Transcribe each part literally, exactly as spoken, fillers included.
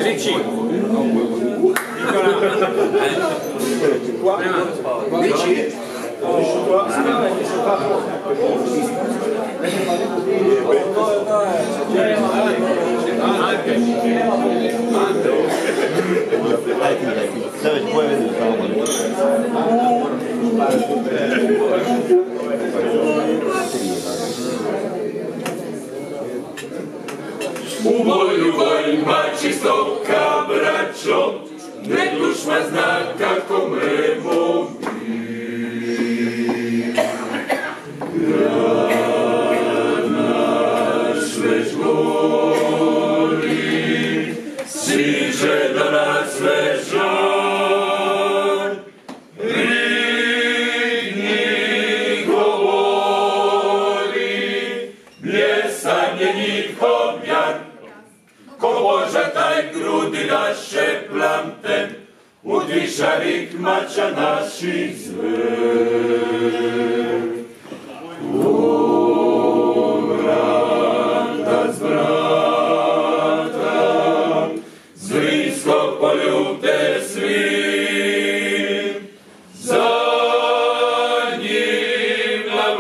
Ricci. Ricci. U boju vojma čistoka, braćo, nek dušma zna kako mremo mi. Grad naš već gori, stiže do nas već žar. Rik govori, bljesan je njihov jar. Ko Boža taj grudi naše plamte, udviša rik mača naših zver. U brata z brata, Zrinskog poljubte svi, za njim na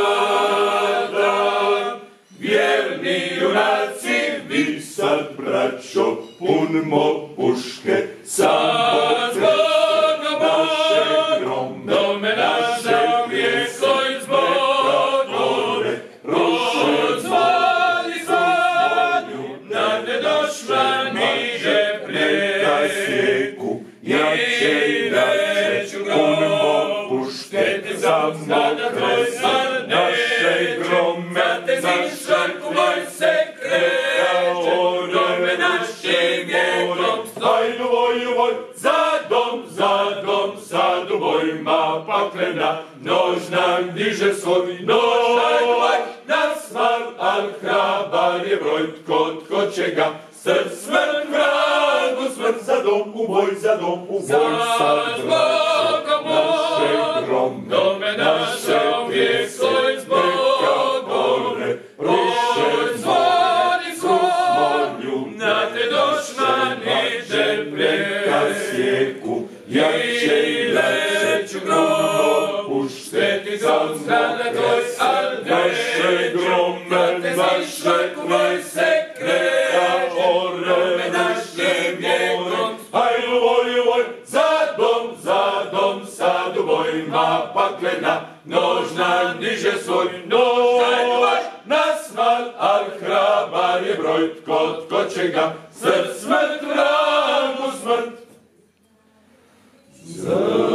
vrata, vjerni junaci, vi sad, braćo, punmo puške, sad zbog našeg grombe, dome našeg pjesoj zbog gore, rodzvoni zvonju, da ne došla niže preka sjeku, jače i jače, punmo puške, za mokre sad našeg grombe, za šarku moj se kreće, dome našeg je grom. Hajdu voj, voj, za dom, za dom, sad u bojima paklena, nož nam diže svoj, nož najvaj, na smal, al hrabar je broj, kod ko će ga, srd smrt, vragu smrt, za dom, u boj, za dom, u boj, sad braćo, našeg grom, dome našeg pjesoj zbog gore, roše zvoni zvonju, na te došla niže preka sjeku, jače i leću grom, pušteti za zgrada tvoj, al naše grome, naše tvoj se kreće, dome našeg je grom. Hajdu voj, voj, za dom, za dom, sad u bojima paklena, nož nam diže svoj, nož najvaj, na smal, al hrabar je broj, kod ko će ga, srd smrt, vragu smrt. Za